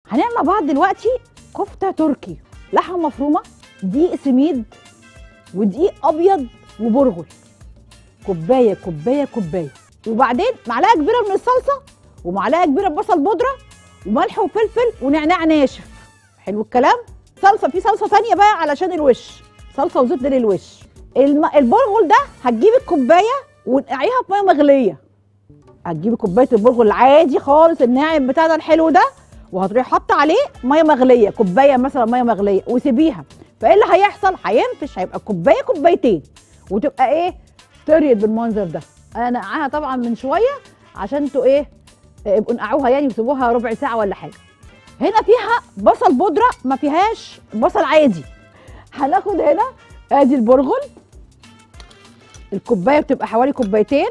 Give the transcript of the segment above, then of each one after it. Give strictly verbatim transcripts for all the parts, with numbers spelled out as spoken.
هنعمل مع بعض دلوقتي كفته تركي، لحمه مفرومه، دقيق سميد ودقيق ابيض وبرغل، كوبايه كوبايه كوبايه، وبعدين معلقه كبيره من الصلصه ومعلقه كبيره بصل بودره وملح وفلفل ونعناع ناشف. حلو الكلام. صلصه، في صلصه ثانيه بقى علشان الوش، صلصه وزيت للوش. الم... البرغل ده هتجيبي الكوبايه ونقعيها في ميه مغليه. هتجيبي كوبايه البرغل العادي خالص الناعم بتاعنا الحلو ده، وهتروحي حاطه عليه ميه مغليه، كوبايه مثلا ميه مغليه، وسيبيها. فايه اللي هيحصل؟ هينفش، هيبقى كوبايه كوبايتين، وتبقى ايه؟ طريت بالمنظر ده. انا نقعها طبعا من شويه عشان انتوا ايه، ابقوا نقعوها يعني وسيبوها ربع ساعه ولا حاجه. هنا فيها بصل بودره، ما فيهاش بصل عادي. هناخد هنا ادي البرغل، الكوبايه بتبقى حوالي كوبايتين،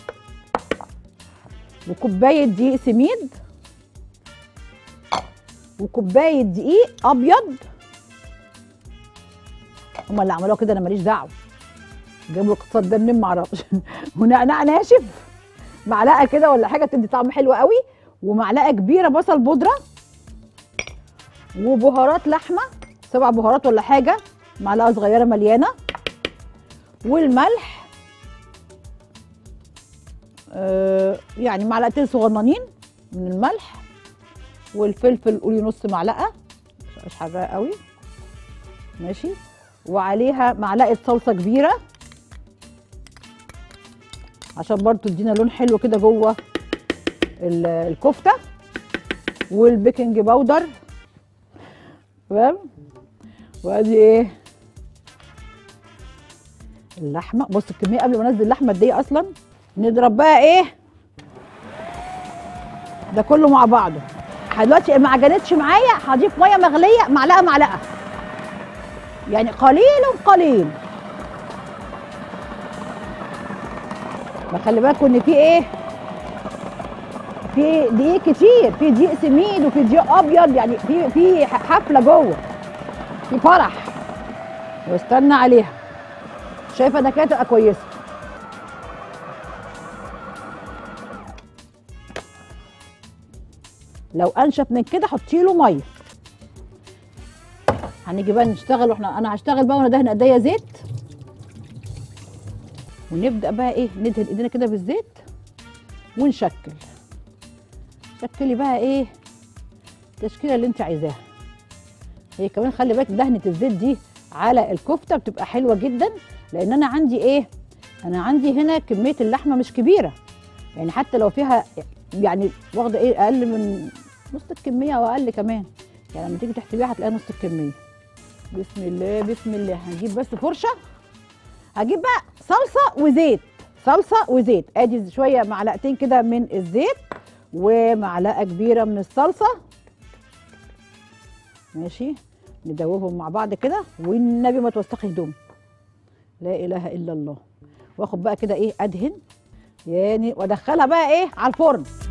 وكوبايه دقيق سميد، وكوبايه دقيق ابيض. هما اللي عملوها كده، انا ماليش دعوه، جابوا الاقتصاد ده منين معرفش. ونعناع ناشف معلقه كده ولا حاجه تدي طعم حلو قوي، ومعلقه كبيره بصل بودره، وبهارات لحمه سبع بهارات ولا حاجه، معلقه صغيره مليانه، والملح آه يعني معلقتين صغننين من الملح، والفلفل قولي نص معلقه مش حراق قوي، ماشي. وعليها معلقه صلصه كبيره عشان برضو تدينا لون حلو كده جوه الكفته، والبيكنج باودر. تمام. وادي ايه اللحمه. بص الكميه قبل ما انزل اللحمه قد ايه اصلا. نضرب بقى ايه ده كله مع بعضه. دلوقتي ما عجنتش معايا، هضيف ميه مغليه معلقه معلقه، يعني قليل قليل. ما خلي بالكم ان في ايه، في دقيق كتير، في دقيق سميد وفي دقيق ابيض، يعني في في حفله جوه، في فرح. واستنى عليها. شايفه ده كده تبقى كويسه. لو انشف من كده حطي له ميه. هنيجي بقى نشتغل، واحنا انا هشتغل بقى وانا دهن ايديا زيت، ونبدا بقى ايه ندهن ايدينا كده بالزيت ونشكل. شكلي بقى ايه التشكيله اللي انت عايزاها. هي كمان خلي بالك دهنه الزيت دي على الكفته بتبقى حلوه جدا، لان انا عندي ايه، انا عندي هنا كميه اللحمه مش كبيره، يعني حتى لو فيها يعني واخده ايه اقل من نص الكميه او اقل كمان، يعني لما تيجي تحسبيها هتلاقيها نص الكميه. بسم الله بسم الله. هنجيب بس فرشه، هجيب بقى صلصه وزيت، صلصه وزيت. ادي شويه معلقتين كده من الزيت ومعلقه كبيره من الصلصه، ماشي. ندوبهم مع بعض كده، والنبي ما توسخي هدومي، لا اله الا الله. واخد بقى كده ايه ادهن يعني، وادخلها بقى ايه على الفرن.